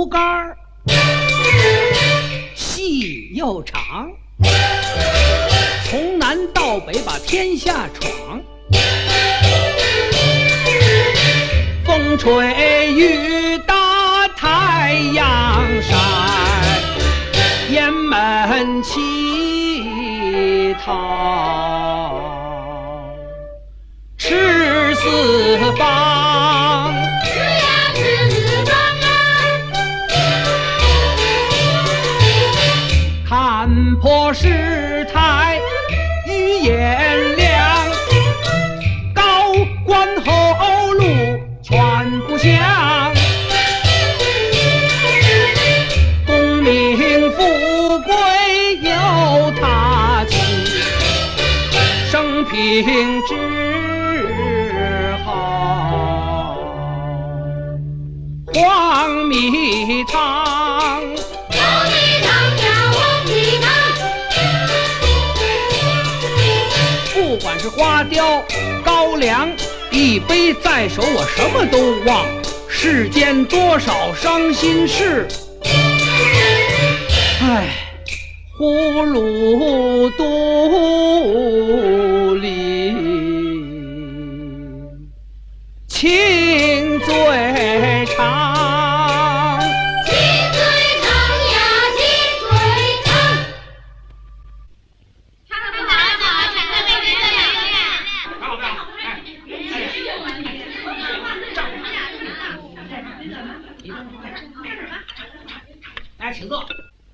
竹竿儿，细又长，从南到北把天下闯。风吹雨打太阳晒，雁门乞讨吃四方。 吃呀吃四方啊！ 看破世态语言良，高官厚禄全不详。功名富贵由他起，生平只好黄米汤。 黄米汤呀黄米汤， 不管是花雕高粱，一杯在手我什么都忘。世间多少伤心事，唉，葫芦肚里情最长。 情最长呀情最长。唱得不好，唱得没别的呀。 好不好？哎，请坐。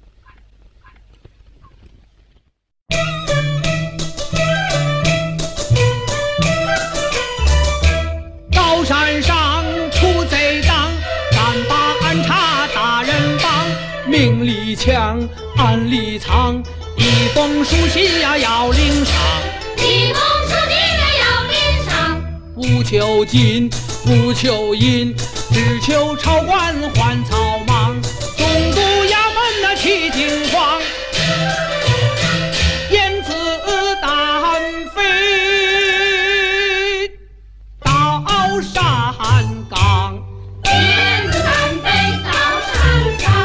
高山上出贼党，敢把暗插打人帮。明里抢，暗里藏，一封书信呀要领上。 一封书信呀要领上， 不求金，不求银，只求朝官还草莽。总督衙门那气惊慌，言辞胆飞到山岗。 燕子胆飞到山岗。